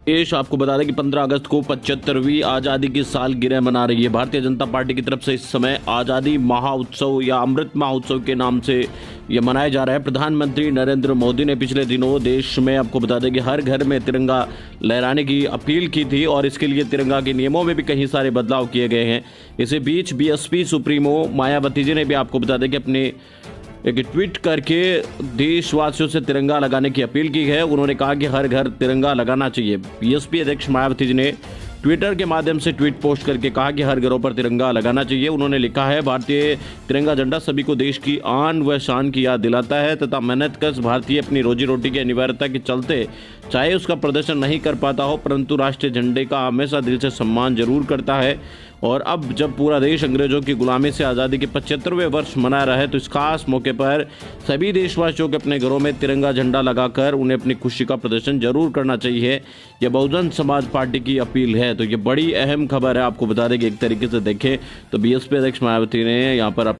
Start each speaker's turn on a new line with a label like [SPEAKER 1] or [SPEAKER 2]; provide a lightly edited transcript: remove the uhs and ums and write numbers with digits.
[SPEAKER 1] देश आपको बता दें कि 15 अगस्त को 75वीं आज़ादी की सालगिरह मना रही है। भारतीय जनता पार्टी की तरफ से इस समय आज़ादी महोत्सव या अमृत महोत्सव के नाम से यह मनाया जा रहा है। प्रधानमंत्री नरेंद्र मोदी ने पिछले दिनों देश में आपको बता दें कि हर घर में तिरंगा लहराने की अपील की थी और इसके लिए तिरंगा के नियमों में भी कई सारे बदलाव किए गए हैं। इसी बीच बीएसपी सुप्रीमो मायावती जी ने भी आपको बता दें कि अपने एक ट्वीट करके देशवासियों से तिरंगा लगाने की अपील की है। उन्होंने कहा कि हर घर तिरंगा लगाना चाहिए। बीएसपी अध्यक्ष मायावती जी ने ट्विटर के माध्यम से ट्वीट पोस्ट करके कहा कि हर घरों पर तिरंगा लगाना चाहिए। उन्होंने लिखा है, भारतीय तिरंगा झंडा सभी को देश की आन व शान की याद दिलाता है तथा मेहनतकश भारतीय अपनी रोजी रोटी की अनिवार्यता के चलते चाहे उसका प्रदर्शन नहीं कर पाता हो, परंतु राष्ट्रीय झंडे का हमेशा दिल से सम्मान जरूर करता है। और अब जब पूरा देश अंग्रेजों की गुलामी से आज़ादी के 75वें वर्ष मना रहा है, तो इस खास मौके पर सभी देशवासियों के अपने घरों में तिरंगा झंडा लगाकर उन्हें अपनी खुशी का प्रदर्शन जरूर करना चाहिए। यह बहुजन समाज पार्टी की अपील है। तो ये बड़ी अहम खबर है। आपको बता दें कि एक तरीके से देखें तो बीएसपी अध्यक्ष मायावती ने यहाँ पर